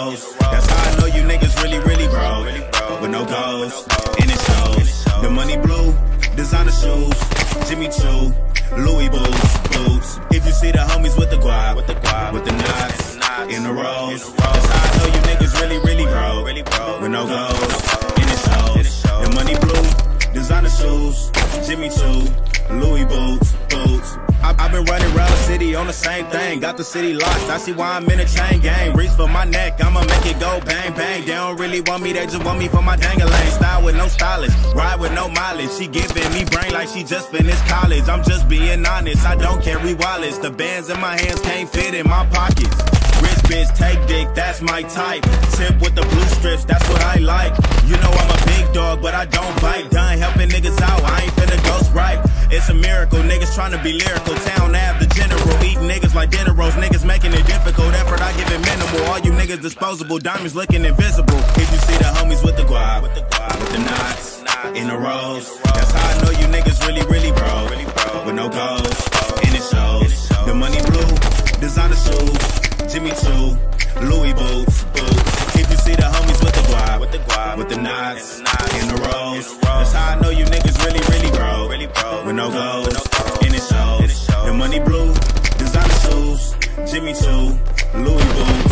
rows. That's how I know you niggas really, really broke. With no goals, and it shows. The money blue, designer shoes, Jimmy Choo, Louis boots. If you see the homies with the guap, with the knots in the rows. That's how I know you niggas really, really broke. With no goals, and it shows. The money blue, designer shoes, Jimmy Choo, Louis boots. I've been running around the city on the same thing. Got the city locked, I see why I'm in a chain gang. Reach for my neck, I'ma make it go bang bang. They don't really want me, they just want me for my dang-a-lang. Style with no stylist, ride with no mileage. She giving me brain like she just finished college. I'm just being honest, I don't carry wallets. The bands in my hands can't fit in my pockets. Rich bitch, take dick, that's my type. Tip with the blue strips, that's what I like. You know I'm a big dog, but I don't bite. Done helping niggas out, I ain't finna ghost right. It's a miracle, niggas tryna be lyrical. Town Ave, the general, eating niggas like dinner rolls. Niggas making it difficult, effort I give it minimal. All you niggas disposable, diamonds looking invisible. If you see the homies with the guap, with the knots in the rows. That's how I know you niggas really, really broke. With no goals, and it shows. The money blue, designer shoes, Jimmy Choo, Louis boots. If you see the homies with the guap, with the knots in the rows. That's how I know you niggas really, really broke. With no goals, and it shows. The money blue, designer shoes, Jimmy Choo, Louis boots.